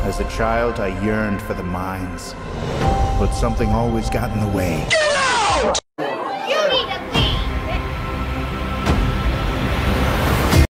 As a child, I yearned for the mines, but something always got in the way.